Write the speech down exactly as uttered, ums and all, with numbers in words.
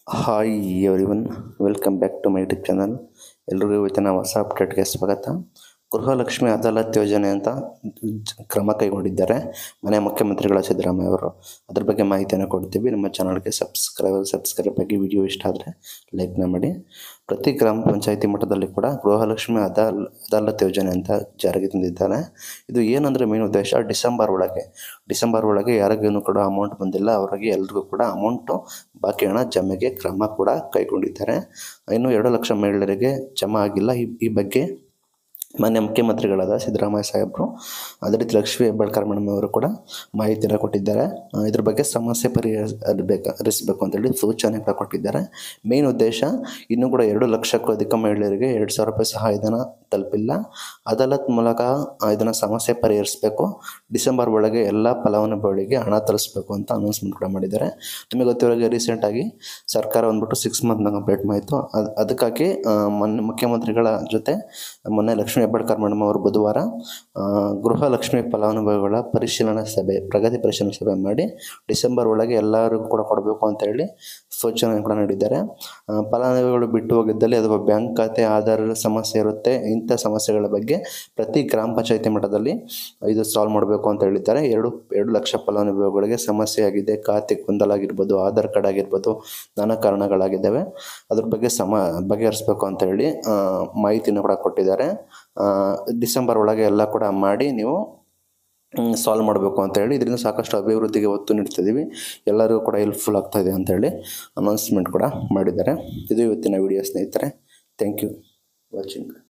Hi everyone, welcome back to my YouTube channel. ಎಲ್ರಿಗೂ ಇವತ್ತಿನ ಹೊಸ ಅಪ್ಡೇಟ್ಗೆ ಸ್ವಾಗತ. ಗೃಹಲಕ್ಷ್ಮಿ ಅದಾಲತ್ ಯೋಜನೆ ಅಂತ ಕ್ರಮ ಕೈಗೊಂಡಿದ್ದಾರೆ ಮನೆ ಮುಖ್ಯಮಂತ್ರಿಗಳ ಸಿದ್ದರಾಮಯ್ಯ ಅವರು. ಅದ್ರ ಬಗ್ಗೆ ಮಾಹಿತಿಯನ್ನು ಕೊಡ್ತೀವಿ. ನಮ್ಮ ಚಾನಲ್ಗೆ ಸಬ್ಸ್ಕ್ರೈಬ್ ಸಬ್ಸ್ಕ್ರೈಬ್ ಆಗಿ ವಿಡಿಯೋ ಇಷ್ಟ ಆದರೆ ಲೈಕ್ನ ಮಾಡಿ. ಪ್ರತಿ ಗ್ರಾಮ ಪಂಚಾಯಿತಿ ಮಟ್ಟದಲ್ಲಿ ಕೂಡ ಗೃಹಲಕ್ಷ್ಮಿ ಅದಾಲ್ ಅದಾಲತ್ ಯೋಜನೆ ಅಂತ ಜಾರಿಗೆ ತಂದಿದ್ದಾರೆ. ಇದು ಏನಂದರೆ ಮೇನ್ ಉದ್ದೇಶ, ಡಿಸೆಂಬರ್ ಒಳಗೆ ಡಿಸೆಂಬರ್ ಒಳಗೆ ಯಾರಿಗೇನು ಕೂಡ ಅಮೌಂಟ್ ಬಂದಿಲ್ಲ ಅವರಿಗೆ ಎಲ್ರಿಗೂ ಕೂಡ ಅಮೌಂಟು ಬಾಕಿ ಹಣ ಜಮೆಗೆ ಕ್ರಮ ಕೂಡ ಕೈಗೊಂಡಿದ್ದಾರೆ. ಇನ್ನು ಎರಡು ಲಕ್ಷ ಮಹಿಳೆಯರಿಗೆ ಜಮಾ ಆಗಿಲ್ಲ. ಈ ಈ ಬಗ್ಗೆ ಮಾನ್ಯ ಮುಖ್ಯಮಂತ್ರಿಗಳಾದ ಸಿದ್ದರಾಮಯ್ಯ ಸಾಹೇಬರು, ಅದೇ ರೀತಿ ಲಕ್ಷ್ಮೀ ಹೆಬ್ಬಾಳ್ಕರ್ ಮೇಡಮ್ ಅವರು ಕೂಡ ಮಾಹಿತಿಯನ್ನು ಕೊಟ್ಟಿದ್ದಾರೆ. ಇದ್ರ ಬಗ್ಗೆ ಸಮಸ್ಯೆ ಪರಿಹರಿಸಬೇಕು ಹರಿಸಬೇಕು ಅಂತೇಳಿ ಸೂಚನೆ ಕೂಡ ಕೊಟ್ಟಿದ್ದಾರೆ. ಮೇನ್ ಉದ್ದೇಶ, ಇನ್ನೂ ಕೂಡ ಎರಡು ಲಕ್ಷಕ್ಕೂ ಅಧಿಕ ಮಹಿಳೆಯರಿಗೆ ಎರಡು ಸಾವಿರ ರೂಪಾಯಿ ಸಹಾಯಧನ ತಲುಪಿಲ್ಲ. ಅದಾಲತ್ ಮೂಲಕ ಇದನ್ನು ಸಮಸ್ಯೆ ಪರಿಹರಿಸಬೇಕು. ಡಿಸೆಂಬರ್ ಒಳಗೆ ಎಲ್ಲ ಫಲಾನುಭವಿಗಳಿಗೆ ಹಣ ತರಿಸಬೇಕು ಅಂತ ಅನೌನ್ಸ್ಮೆಂಟ್ ಕೂಡ ಮಾಡಿದ್ದಾರೆ. ನಿಮಗೆ ಗೊತ್ತಿರೋಗೆ ರೀಸೆಂಟಾಗಿ ಸರ್ಕಾರ ಬಂದ್ಬಿಟ್ಟು ಸಿಕ್ಸ್ ಮಂತ್ನ ಕಂಪ್ಲೀಟ್ ಮಾಡಿತ್ತು. ಅದು ಅದಕ್ಕಾಗಿ ಮೊನ್ನೆ ಮುಖ್ಯಮಂತ್ರಿಗಳ ಜೊತೆ ಮೊನ್ನೆ ಲಕ್ಷ್ಮೀ ಹೆಬ್ಬಾಳ್ಕರ್ ಮೇಡಮ್ ಅವರು ಬುಧವಾರ ಗೃಹಲಕ್ಷ್ಮಿ ಫಲಾನುಭವಿಗಳ ಪರಿಶೀಲನಾ ಸಭೆ ಪ್ರಗತಿ ಪರಿಶೀಲನಾ ಸಭೆ ಮಾಡಿ ಡಿಸೆಂಬರ್ ಒಳಗೆ ಎಲ್ಲರಿಗೂ ಕೂಡ ಕೊಡಬೇಕು ಅಂತ ಹೇಳಿ ಸೂಚನೆ ಕೂಡ ನೀಡಿದ್ದಾರೆ. ಫಲಾನುಭವಿಗಳು ಬಿಟ್ಟು ಹೋಗಿದ್ದಲ್ಲಿ ಅಥವಾ ಬ್ಯಾಂಕ್ ಖಾತೆ ಆಧಾರದ ಸಮಸ್ಯೆ ಇರುತ್ತೆ. ಇಂಥ ಸಮಸ್ಯೆಗಳ ಬಗ್ಗೆ ಪ್ರತಿ ಗ್ರಾಮ ಪಂಚಾಯಿತಿ ಮಟ್ಟದಲ್ಲಿ ಇದು ಸಾಲ್ವ್ ಮಾಡಬೇಕು ಅಂತ ಹೇಳಿದ್ದಾರೆ. ಎರಡು ಎರಡು ಲಕ್ಷ ಫಲಾನುಭವಿಗಳಿಗೆ ಸಮಸ್ಯೆ ಆಗಿದೆ. ಖಾತೆ ಗೊಂದಲ ಆಗಿರ್ಬೋದು, ಆಧಾರ್ ಕಾರ್ಡ್ ಆಗಿರ್ಬೋದು, ನಾನಾ ಕಾರಣಗಳಾಗಿದ್ದಾವೆ. ಅದ್ರ ಬಗ್ಗೆ ಸಮ ಬಗೆಹರಿಸಬೇಕು ಅಂತ ಹೇಳಿ ಮಾಹಿತಿಯನ್ನು ಕೂಡ ಕೊಟ್ಟಿದ್ದಾರೆ. ಡಿಸೆಂಬರ್ ಒಳಗೆ ಎಲ್ಲ ಕೂಡ ಮಾಡಿ ನೀವು ಸಾಲ್ವ್ ಮಾಡಬೇಕು ಅಂತ ಹೇಳಿ, ಇದರಿಂದ ಸಾಕಷ್ಟು ಅಭಿವೃದ್ಧಿಗೆ ಒತ್ತು ನೀಡ್ತಿದ್ದೀವಿ, ಎಲ್ಲರಿಗೂ ಕೂಡ ಹೆಲ್ಪ್ಫುಲ್ ಆಗ್ತಾ ಇದೆ ಅಂತೇಳಿ ಅನೌನ್ಸ್ಮೆಂಟ್ ಕೂಡ ಮಾಡಿದ್ದಾರೆ. ಇದು ಇವತ್ತಿನ ವಿಡಿಯೋ ಸ್ನೇಹಿತರೆ. Thank you watching.